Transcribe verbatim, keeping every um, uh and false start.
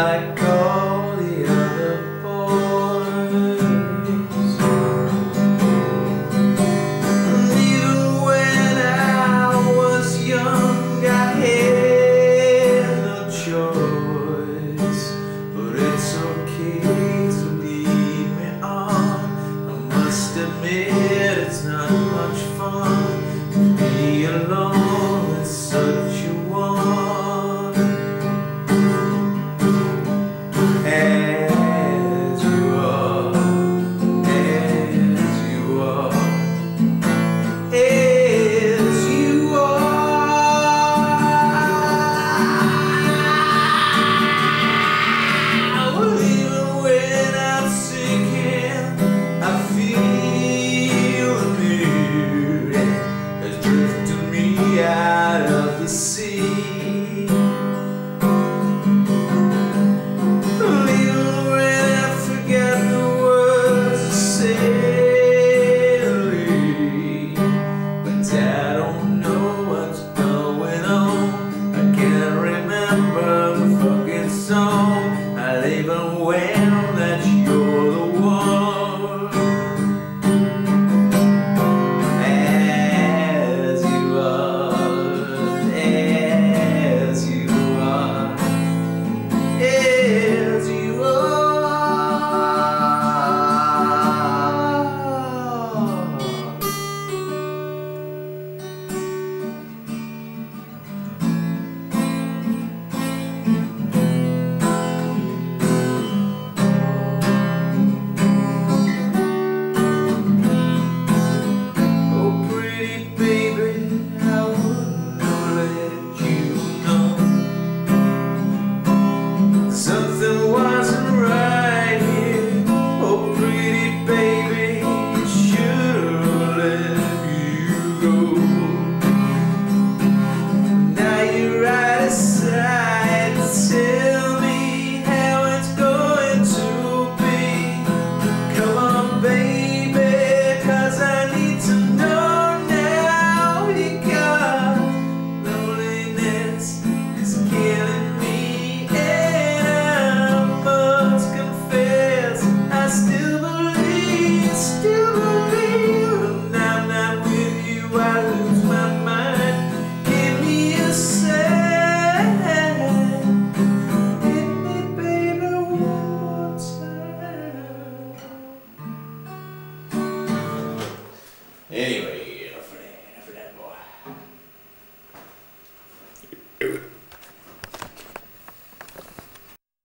like all the other boys. And even when I was young, I had no choice. But it's okay to lead me on. I must admit it's not much fun to be alone with such a one. As you are, as you are, as you are. Even when I'm sinking, I feel the mood has drifted me out of the sea. I don't know what's going on. I can't remember the fucking song. I even when that you're the one. As you are, as you are, as you are. Something wasn't right here. Oh, pretty baby, it should've let you go. Now you're right aside to tell me how it's going to be. Come on, baby, 'cause I need to know now. Because loneliness is killing me. I still believe, still believe. When I'm not with you, I lose my mind. Give me a sign. Hit me, baby, one more time. Anyway.